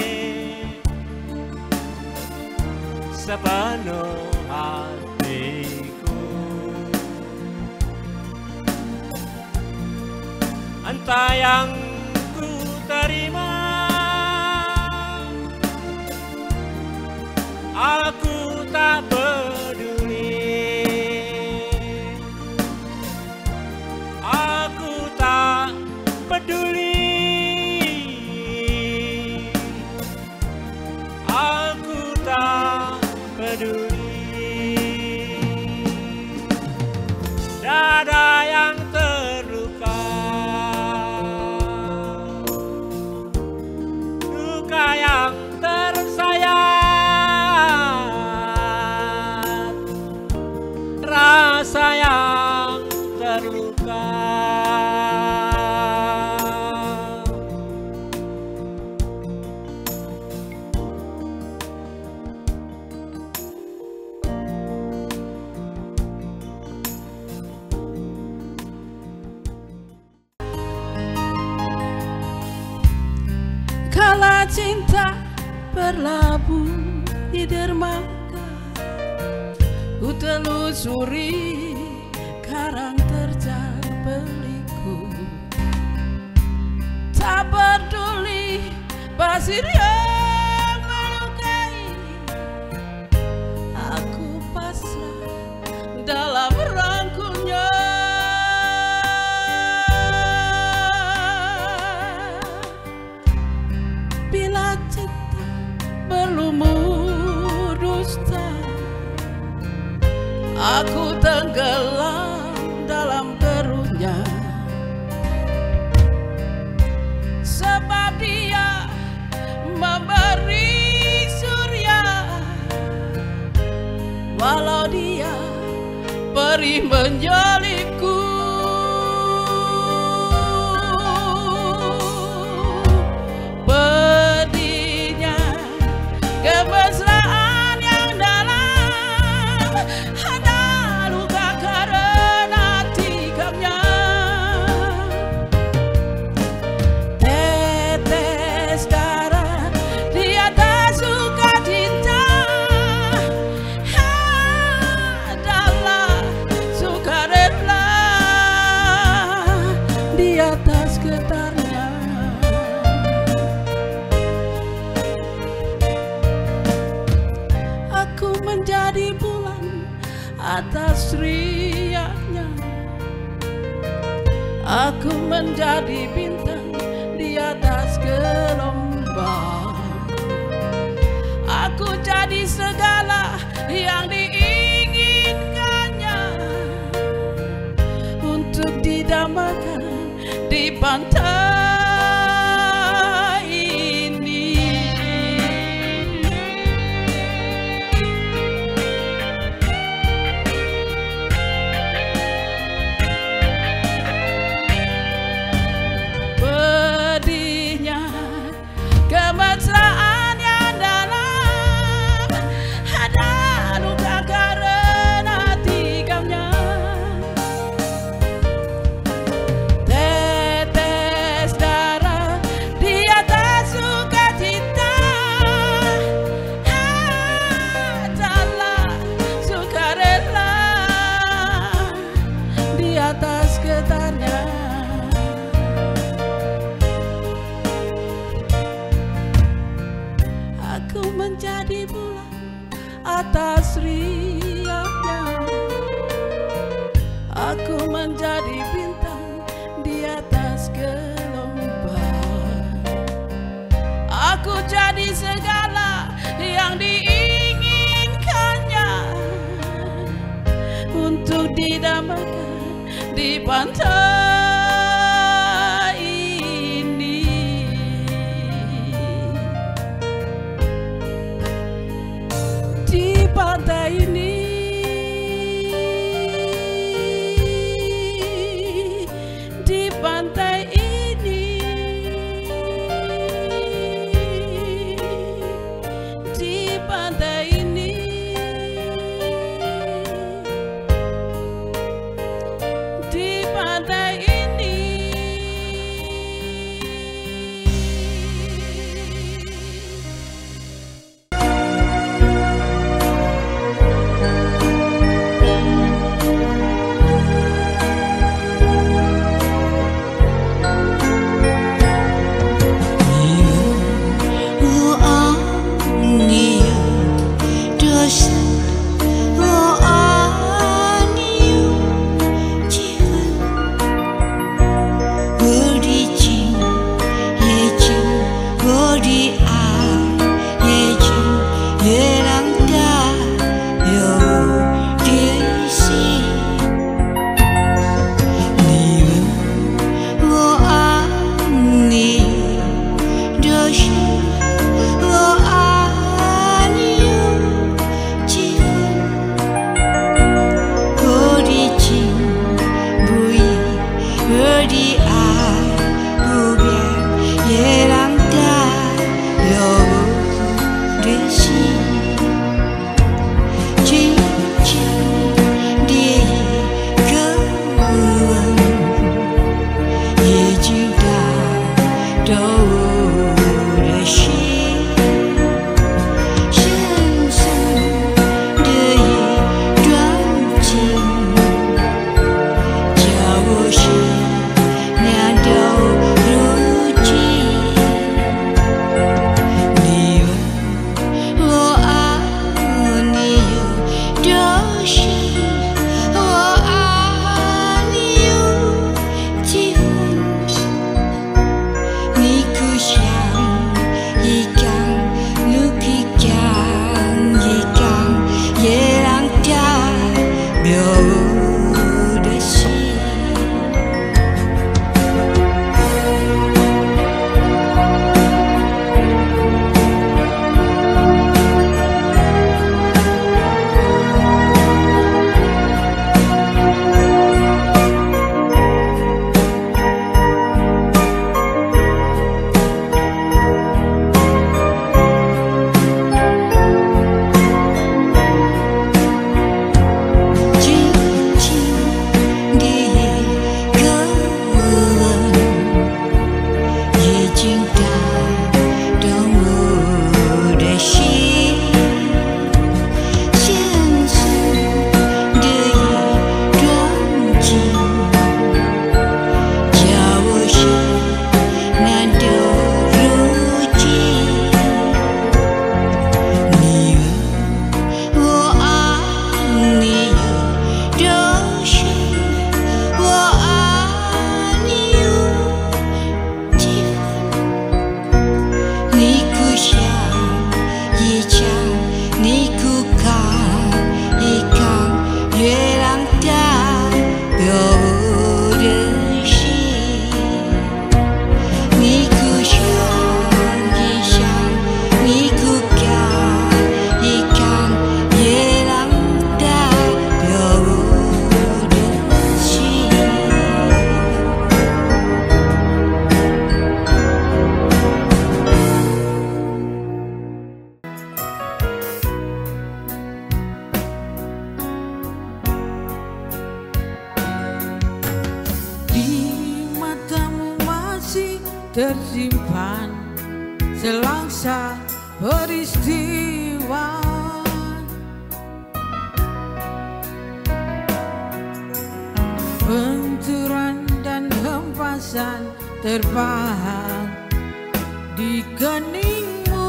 sepenuh hatiku, entah yang ku terima, aku tak peduli, aku tak peduli, aku tak peduli. Dada yang terluka, luka yang tersayat, rasa yang terluka. Kala cinta berlabuh di dermaga, ku telusuri karang terjal beliku. Tak peduli pasir yang melukai, aku pasrah dalam rangka aku tenggelam dalam keruhnya. Sebab dia memberi surya, walau dia perih menjalibku. Pedihnya kemesraan yang dalam, ada luka karena tikamnya. Tetes darah di atas sukacita adalah sukarela di atas getarnya. Aku menjadi bulan atas riaknya, aku menjadi bintang di atas gelombang. Aku jadi segala yang diinginkannya, untuk didambakan di pantai ini. Pedihnya kemesraan yang dalam, ada luka karena tikamnya. Tetes darah di atas sukacita adalah sukarela di atas getarnya. Aku menjadi bulan atas riaknya, aku menjadi bintang di atas gelombang. Aku jadi segala yang diinginkannya, untuk didambakan di pantai ini. Di pantai ini, di pantai ini, di pantai ini, di pantai ini. tersimpan selangsa peristiwa. Benturan dan hempasan terpahat di keningmu.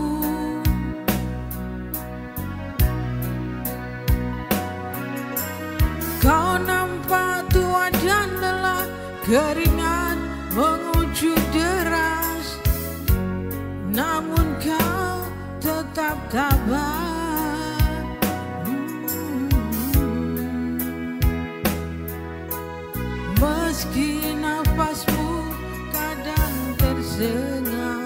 Kau nampak tua dan lelah, keringat mengucur deras, namun kau tetap tabah. Meski nafasmu kadang tersengal,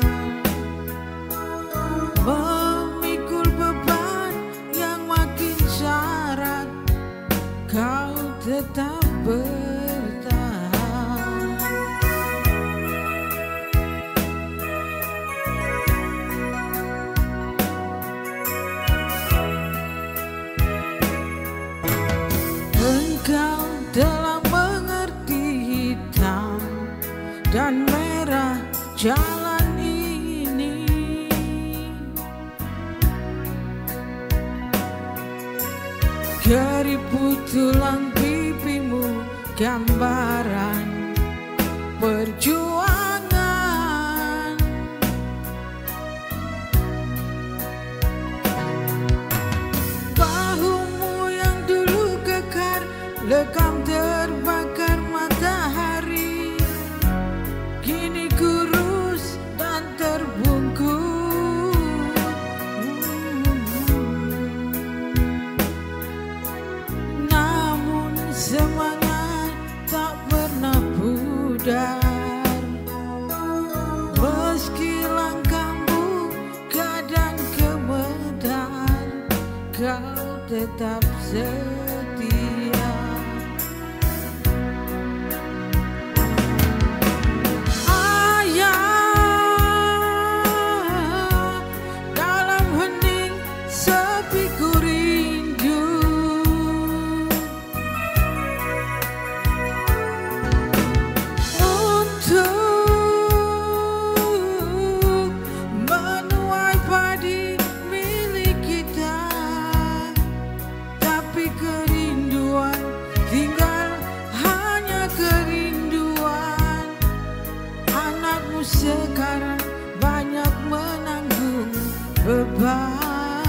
memikul beban yang makin syarat, kau tetap bertahan. Engkau telah dan merah jalan ini, keriput tulang pipimu gambaran perjuangan. Bahumu yang dulu kekar, lekam terbakar matahari, kini kurus dan terbungkus. Namun semangat tak pernah pudar, meski langkahmu kadang kemedar, kau tetap setia. Sekarang banyak menanggung beban.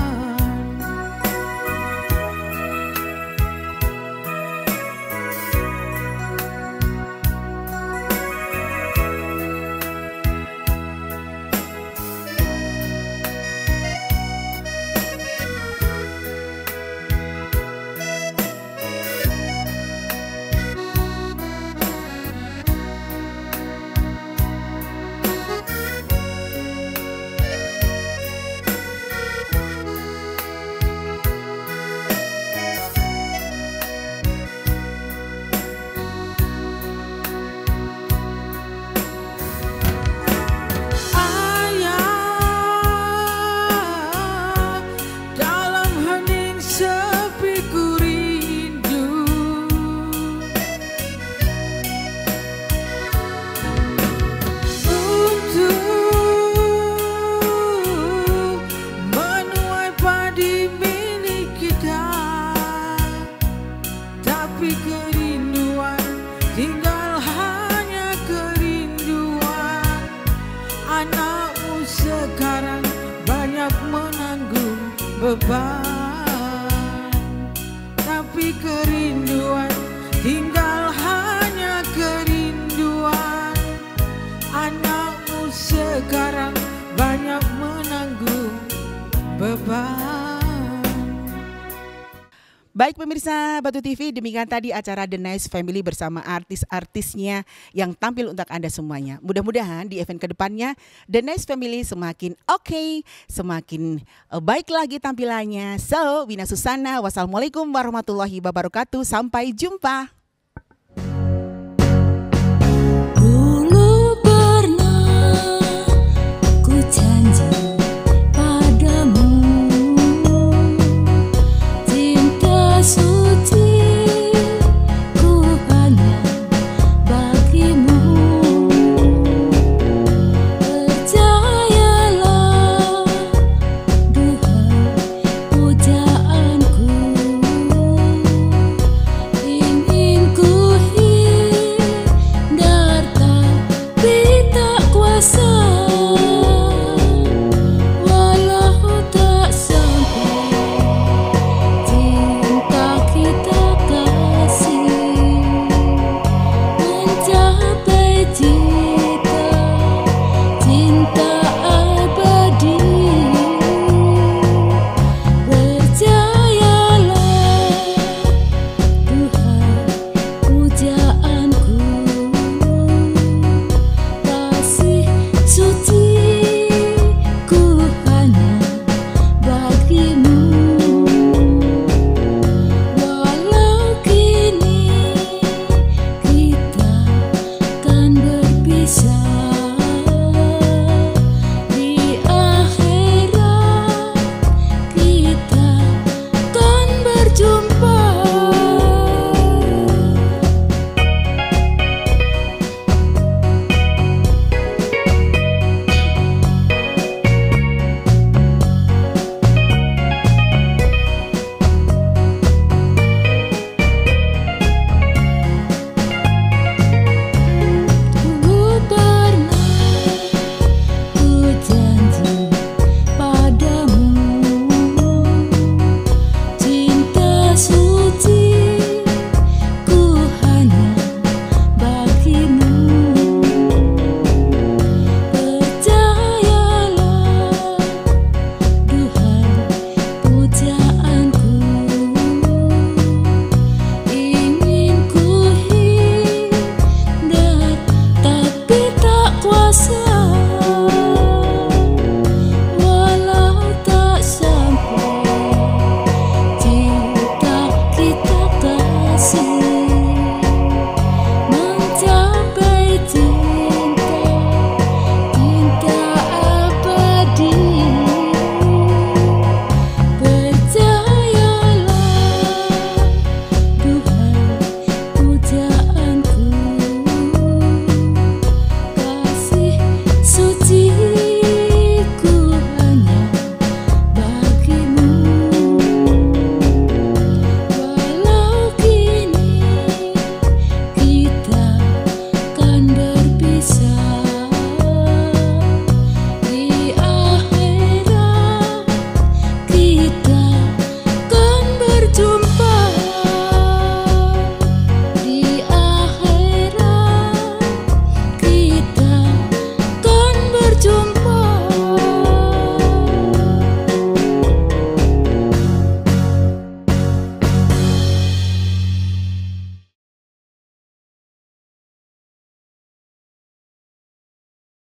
Tapi kerinduan tinggal hanya kerinduan. Anakmu sekarang banyak menanggung beban, tapi kerinduan tinggal hanya kerinduan. Anakmu sekarang banyak menanggung beban. Baik pemirsa Batu TV, demikian tadi acara The Nice Family bersama artis-artisnya yang tampil untuk Anda semuanya. Mudah-mudahan di event kedepannya The Nice Family semakin oke, semakin baik lagi tampilannya. So, Wina Susana, wassalamualaikum warahmatullahi wabarakatuh. Sampai jumpa.